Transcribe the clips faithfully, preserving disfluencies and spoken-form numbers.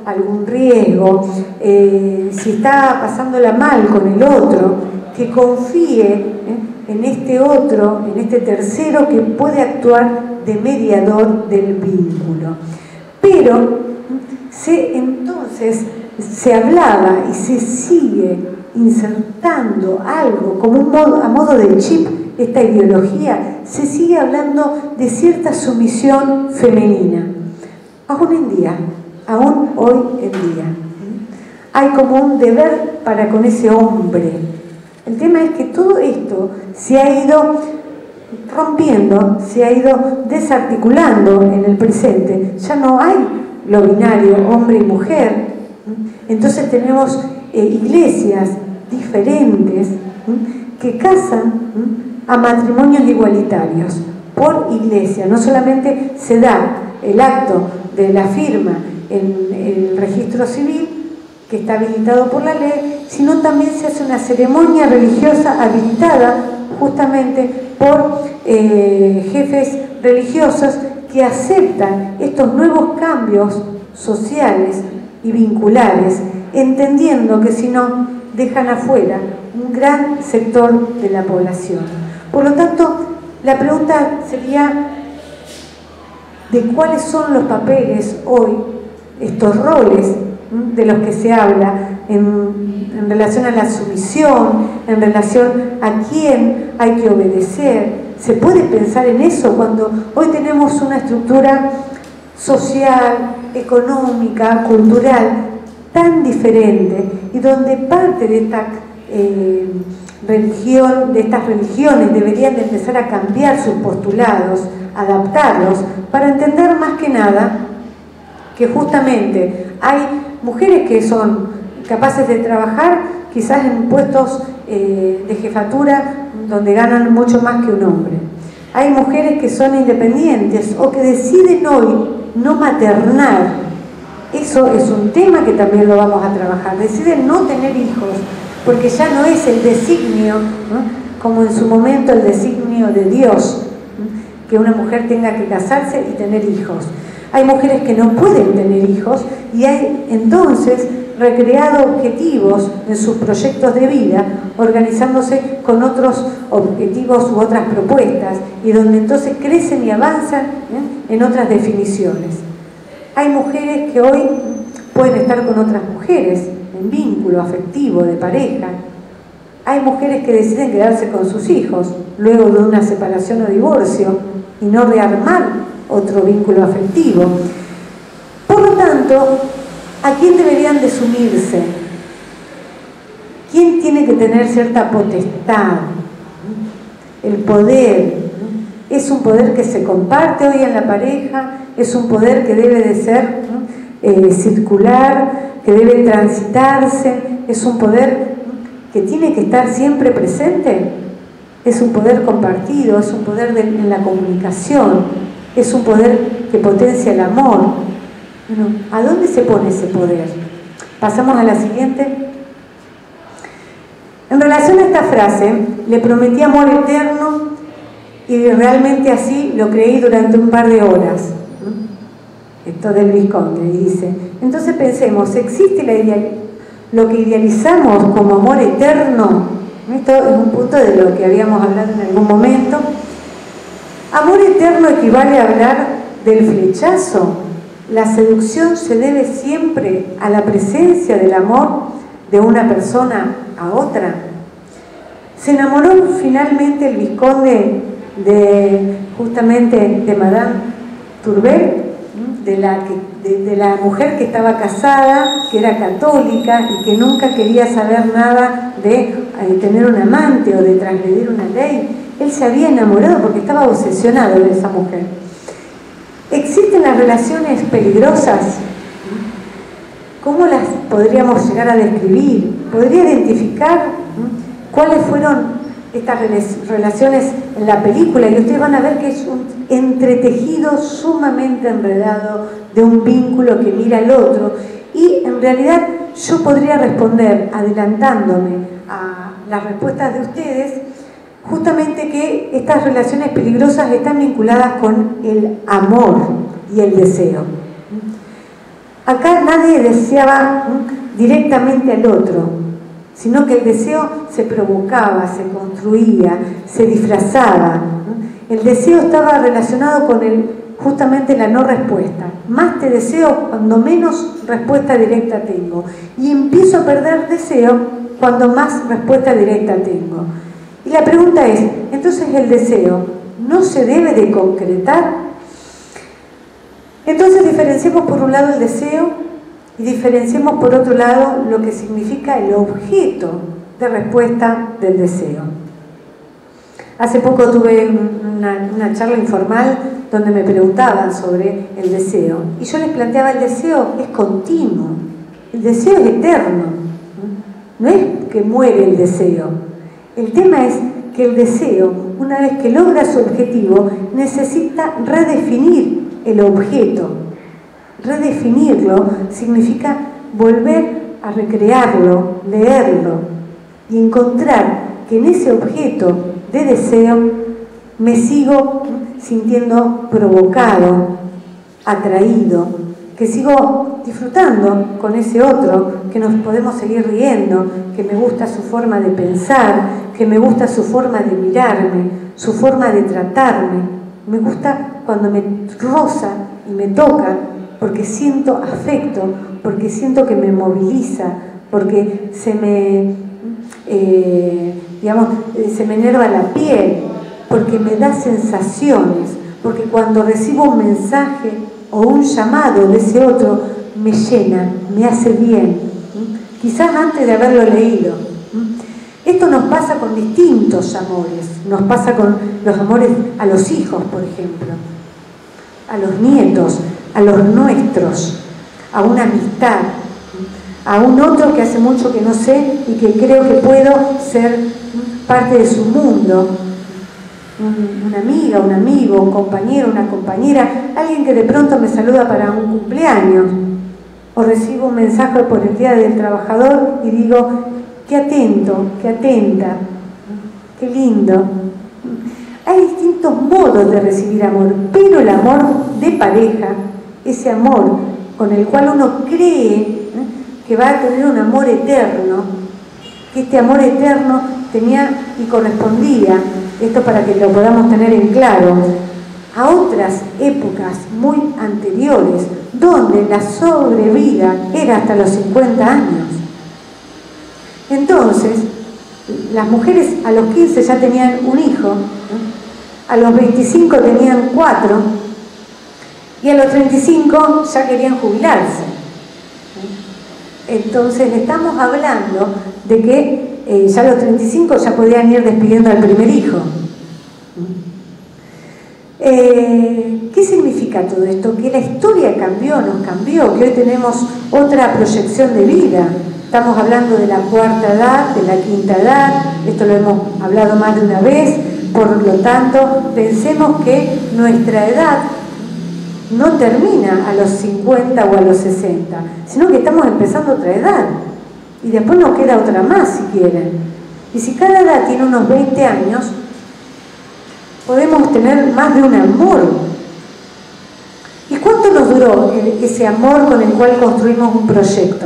algún riesgo, eh, si está pasándola mal con el otro, que confíe ¿eh? en este otro, en este tercero que puede actuar de mediador del vínculo. Pero se, entonces se hablaba y se sigue insertando algo como un modo, a modo de chip, esta ideología, se sigue hablando de cierta sumisión femenina. Aún en día, aún hoy en día, hay como un deber para con ese hombre. El tema es que todo esto se ha ido rompiendo, se ha ido desarticulando en el presente. Ya no hay lo binario, hombre y mujer. Entonces tenemos eh, iglesias diferentes que casan a matrimonios igualitarios por iglesia. No solamente se da el acto de la firma en el registro civil, que está habilitado por la ley, sino también se hace una ceremonia religiosa habilitada justamente por eh, jefes religiosos que aceptan estos nuevos cambios sociales y vinculares, entendiendo que si no, dejan afuera un gran sector de la población. Por lo tanto, la pregunta sería de cuáles son los papeles hoy, estos roles de los que se habla en, en relación a la sumisión, en relación a quién hay que obedecer. ¿Se puede pensar en eso cuando hoy tenemos una estructura social, económica, cultural tan diferente y donde parte de esta eh, religión, de estas religiones deberían de empezar a cambiar sus postulados, adaptarlos, para entender más que nada que justamente hay mujeres que son capaces de trabajar quizás en puestos eh, de jefatura donde ganan mucho más que un hombre. Hay mujeres que son independientes o que deciden hoy no maternar. Eso es un tema que también lo vamos a trabajar. Deciden no tener hijos porque ya no es el designio, ¿no? Como en su momento el designio de Dios, ¿no? Que una mujer tenga que casarse y tener hijos. Hay mujeres que no pueden tener hijos y hay entonces recreado objetivos en sus proyectos de vida, organizándose con otros objetivos u otras propuestas, y donde entonces crecen y avanzan ¿eh? en otras definiciones. Hay mujeres que hoy pueden estar con otras mujeres, en vínculo afectivo, de pareja. Hay mujeres que deciden quedarse con sus hijos, luego de una separación o divorcio, y no rearmar otro vínculo afectivo. Por lo tanto, ¿a quién deberían de sumirse? ¿Quién tiene que tener cierta potestad? El poder. Es un poder que se comparte hoy en la pareja, es un poder que debe de ser eh, circular, que debe transitarse, es un poder que tiene que estar siempre presente, es un poder compartido, es un poder de, en la comunicación, es un poder que potencia el amor. Bueno, ¿a dónde se pone ese poder? Pasamos a la siguiente. En relación a esta frase, le prometí amor eterno y realmente así lo creí durante un par de horas. Esto del Visconde, y dice, entonces pensemos, ¿existe la ideal, lo que idealizamos como amor eterno? Esto es un punto de lo que habíamos hablado en algún momento. Amor eterno equivale a hablar del flechazo. La seducción se debe siempre a la presencia del amor de una persona a otra. Se enamoró finalmente el Visconde de justamente de Madame Tourbet, de la, de, de la mujer que estaba casada, que era católica y que nunca quería saber nada de eh, tener un amante o de transgredir una ley. Él se había enamorado porque estaba obsesionado de esa mujer. ¿Existen las relaciones peligrosas? ¿Cómo las podríamos llegar a describir? ¿Podría identificar cuáles fueron estas relaciones en la película? Y ustedes van a ver que es un entretejido sumamente enredado de un vínculo que mira al otro. Y en realidad yo podría responder, adelantándome a las respuestas de ustedes, justamente que estas relaciones peligrosas están vinculadas con el amor y el deseo. Acá nadie deseaba directamente al otro, sino que el deseo se provocaba, se construía, se disfrazaba. El deseo estaba relacionado con el, justamente la no respuesta. Más te deseo cuando menos respuesta directa tengo. Y empiezo a perder deseo cuando más respuesta directa tengo. Y la pregunta es, entonces el deseo no se debe de concretar. Entonces diferenciemos por un lado el deseo y diferenciemos por otro lado lo que significa el objeto de respuesta del deseo. Hace poco tuve una, una charla informal donde me preguntaban sobre el deseo y yo les planteaba: el deseo es continuo, el deseo es eterno, no es que muere el deseo. El tema es que el deseo, una vez que logra su objetivo, necesita redefinir el objeto. Redefinirlo significa volver a recrearlo, leerlo y encontrar que en ese objeto de deseo me sigo sintiendo provocado, atraído, que sigo disfrutando con ese otro, que nos podemos seguir riendo, que me gusta su forma de pensar, que me gusta su forma de mirarme, su forma de tratarme. Me gusta cuando me roza y me toca, porque siento afecto, porque siento que me moviliza, porque se me, eh, digamos, se me enerva la piel, porque me da sensaciones, porque cuando recibo un mensaje o un llamado de ese otro, me llena, me hace bien, quizás antes de haberlo leído. Esto nos pasa con distintos amores, nos pasa con los amores a los hijos, por ejemplo, a los nietos, a los nuestros, a una amistad, a un otro que hace mucho que no sé y que creo que puedo ser parte de su mundo, una amiga, un amigo, un compañero, una compañera, alguien que de pronto me saluda para un cumpleaños, o recibo un mensaje por el Día del Trabajador y digo: qué atento, qué atenta, qué lindo. Hay distintos modos de recibir amor, pero el amor de pareja, ese amor con el cual uno cree ¿eh? que va a tener un amor eterno, que este amor eterno tenía y correspondía, esto para que lo podamos tener en claro, a otras épocas muy anteriores, donde la sobrevida era hasta los cincuenta años. Entonces, las mujeres a los quince ya tenían un hijo, ¿no? A los veinticinco tenían cuatro, y a los treinta y cinco ya querían jubilarse. Entonces estamos hablando de que eh, ya a los treinta y cinco ya podían ir despidiendo al primer hijo. Eh, ¿Qué significa todo esto? Que la historia cambió, nos cambió, que hoy tenemos otra proyección de vida. Estamos hablando de la cuarta edad, de la quinta edad, esto lo hemos hablado más de una vez, por lo tanto, pensemos que nuestra edad no termina a los cincuenta o a los sesenta, sino que estamos empezando otra edad, y después nos queda otra más si quieren. Y si cada edad tiene unos veinte años, podemos tener más de un amor. ¿Y cuánto nos duró ese amor con el cual construimos un proyecto?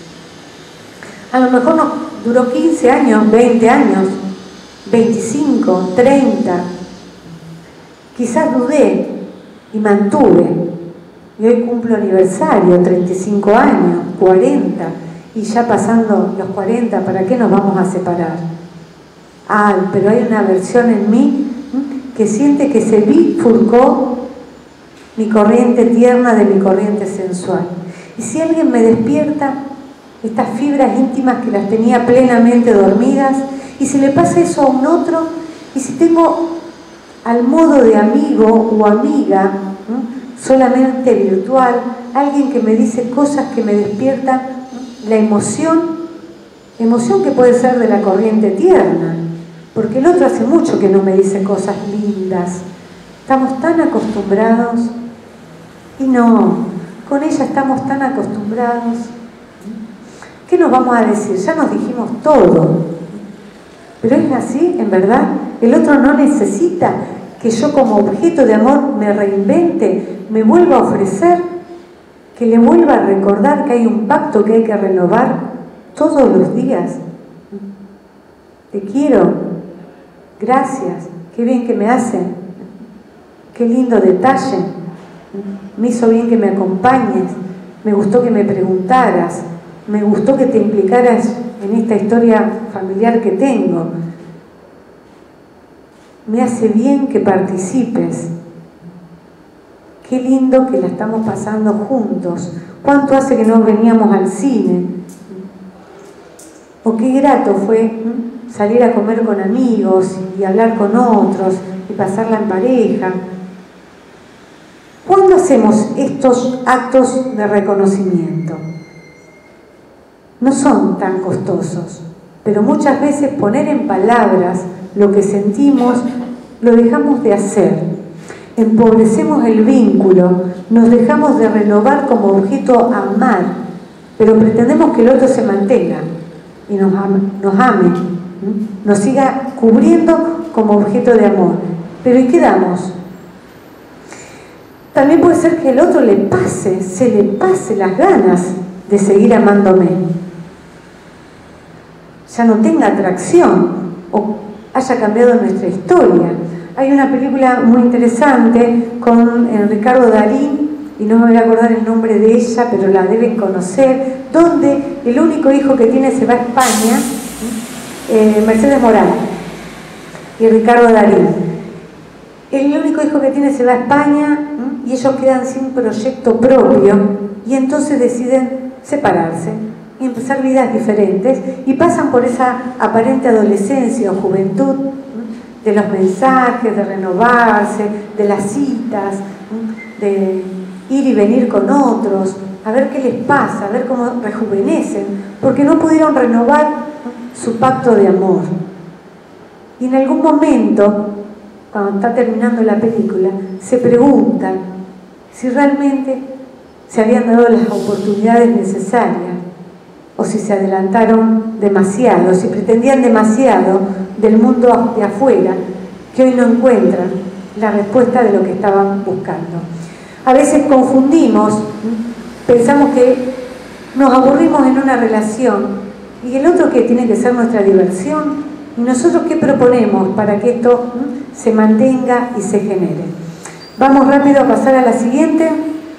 A lo mejor nos duró quince años, veinte años, veinticinco, treinta. Quizás dudé y mantuve. Y hoy cumplo aniversario, treinta y cinco años, cuarenta. Y ya pasando los cuarenta, ¿para qué nos vamos a separar? Ah, pero hay una versión en mí que siente que se bifurcó mi corriente tierna de mi corriente sensual. Y si alguien me despierta estas fibras íntimas que las tenía plenamente dormidas, y si le pasa eso a un otro, y si tengo al modo de amigo o amiga, ¿eh? solamente virtual, alguien que me dice cosas que me despiertan la emoción, emoción que puede ser de la corriente tierna, porque el otro hace mucho que no me dice cosas lindas, estamos tan acostumbrados, y no, con ella estamos tan acostumbrados. ¿Qué nos vamos a decir? Ya nos dijimos todo. Pero es así, en verdad. El otro no necesita que yo como objeto de amor me reinvente, me vuelva a ofrecer. que le vuelva a recordar que hay un pacto que hay que renovar todos los días. Te quiero, gracias, qué bien que me hacen, qué lindo detalle, me hizo bien que me acompañes, me gustó que me preguntaras, me gustó que te implicaras en esta historia familiar que tengo, me hace bien que participes, qué lindo que la estamos pasando juntos, cuánto hace que no veníamos al cine, o qué grato fue ¿eh? salir a comer con amigos y hablar con otros y pasarla en pareja. ¿Cuándo hacemos estos actos de reconocimiento? No son tan costosos, pero muchas veces poner en palabras lo que sentimos lo dejamos de hacer. Empobrecemos el vínculo, nos dejamos de renovar como objeto a amar, pero pretendemos que el otro se mantenga y nos ame, nos, ame, nos siga cubriendo como objeto de amor. Pero ¿y qué damos? También puede ser que el otro le pase, se le pase las ganas de seguir amándome. Ya no tenga atracción o haya cambiado nuestra historia. Hay una película muy interesante con eh, Ricardo Darín, y no me voy a acordar el nombre de ella, pero la deben conocer, donde el único hijo que tiene se va a España, eh, Mercedes Morán y Ricardo Darín. El único hijo que tiene se va a España y ellos quedan sin proyecto propio y entonces deciden separarse y empezar vidas diferentes y pasan por esa aparente adolescencia o juventud de los mensajes, de renovarse, de las citas, de ir y venir con otros, a ver qué les pasa, a ver cómo rejuvenecen, porque no pudieron renovar su pacto de amor. Y en algún momento, cuando está terminando la película, se preguntan si realmente se habían dado las oportunidades necesarias o si se adelantaron demasiado, si pretendían demasiado del mundo de afuera, que hoy no encuentran la respuesta de lo que estaban buscando. A veces confundimos, pensamos que nos aburrimos en una relación y el otro que tiene que ser nuestra diversión, y nosotros qué proponemos para que esto se mantenga y se genere. Vamos rápido a pasar a la siguiente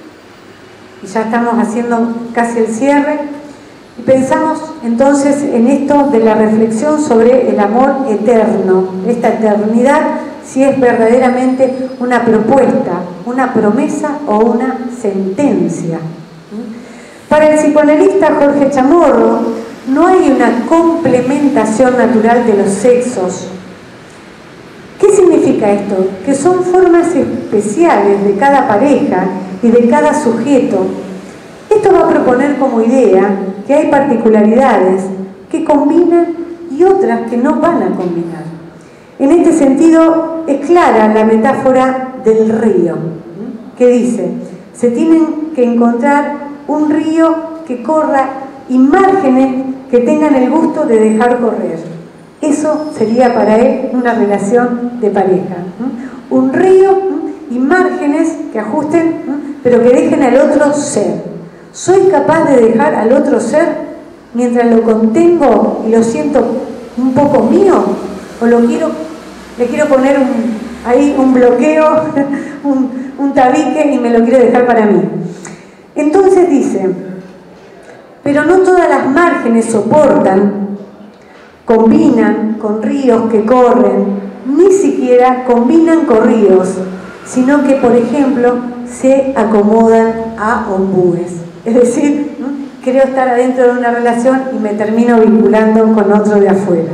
y ya estamos haciendo casi el cierre. Y pensamos entonces en esto de la reflexión sobre el amor eterno, esta eternidad, si es verdaderamente una propuesta, una promesa o una sentencia. Para el psicoanalista Jorge Chamorro, no hay una complementación natural de los sexos. ¿Qué significa esto? Que son formas especiales de cada pareja y de cada sujeto. Esto va a proponer como idea que hay particularidades que combinan y otras que no van a combinar. En este sentido, es clara la metáfora del río, que dice, se tienen que encontrar un río que corra y márgenes que tengan el gusto de dejar correr. Eso sería para él una relación de pareja. Un río y márgenes que ajusten, pero que dejen al otro ser. ¿Soy capaz de dejar al otro ser mientras lo contengo y lo siento un poco mío? ¿O lo quiero, le quiero poner un, ahí un bloqueo, un, un tabique y me lo quiero dejar para mí? Entonces dice, pero no todas las márgenes soportan, combinan con ríos que corren, ni siquiera combinan con ríos, sino que, por ejemplo, se acomodan a ombúes. Es decir, creo estar adentro de una relación y me termino vinculando con otro de afuera.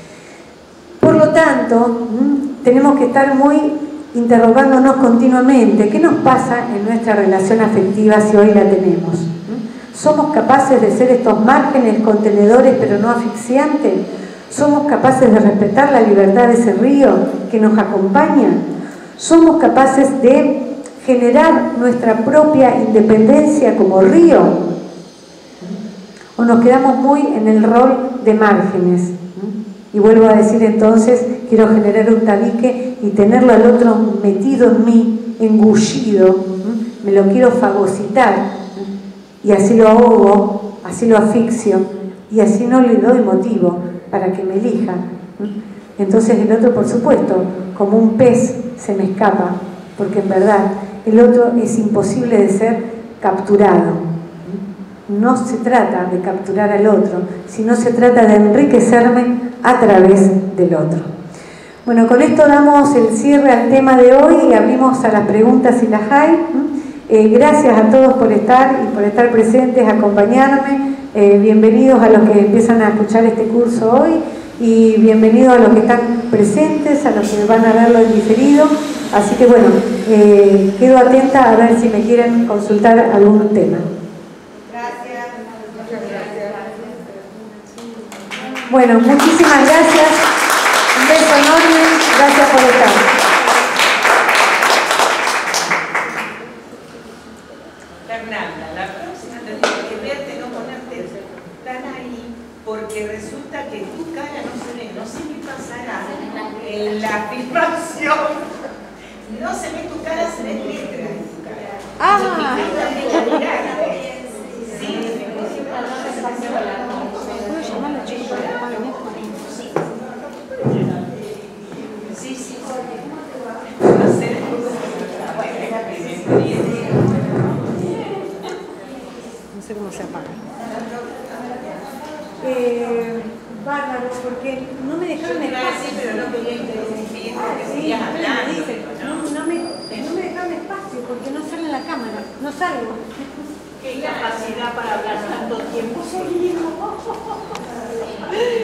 Por lo tanto, tenemos que estar muy interrogándonos continuamente, ¿qué nos pasa en nuestra relación afectiva si hoy la tenemos? ¿Somos capaces de ser estos márgenes contenedores pero no asfixiantes? ¿Somos capaces de respetar la libertad de ese río que nos acompaña? ¿Somos capaces de generar nuestra propia independencia como río? ¿O nos quedamos muy en el rol de márgenes? Y vuelvo a decir entonces, quiero generar un tabique y tenerlo al otro metido en mí, engullido, me lo quiero fagocitar, y así lo ahogo, así lo asfixio, y así no le doy motivo para que me elija. Entonces el otro, por supuesto, como un pez se me escapa, porque en verdad el otro es imposible de ser capturado. No se trata de capturar al otro, sino se trata de enriquecerme a través del otro. Bueno, con esto damos el cierre al tema de hoy y abrimos a las preguntas si las hay. Eh, gracias a todos por estar y por estar presentes, acompañarme. Eh, bienvenidos a los que empiezan a escuchar este curso hoy y bienvenidos a los que están presentes, a los que van a verlo en diferido. Así que bueno, eh, quedo atenta a ver si me quieren consultar algún tema. Gracias. Muchas gracias. Bueno, muchísimas gracias. Un beso enorme. Gracias por estar. Fernanda, la próxima tendrías que verte, no ponerte tan ahí, porque resulta que tu cara no se ve, no sé qué pasará en la filmación. No se ve tu cara, se ve letra en tu cara. Ah. Sí. Sí, sí. No sé. No sé cómo se apaga. Eh, bárbaro, porque no me dejaron espacio. Sí, pero no quería interrumpir porque Sí, seguías hablando. no, no, me, no me dejaron espacio porque no sale en la cámara. No salgo. Qué capacidad para hablar tanto tiempo.